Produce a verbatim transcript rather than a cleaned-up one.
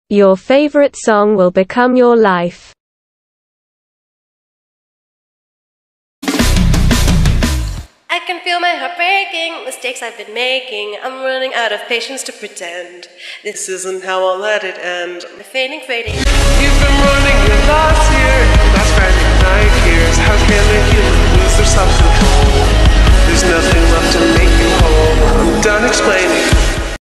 Your favorite song will become your life. I can feel my heart breaking, mistakes I've been making. I'm running out of patience to pretend. This isn't how I'll let it end. I'm fading, fading. You've been running your last year, that's right.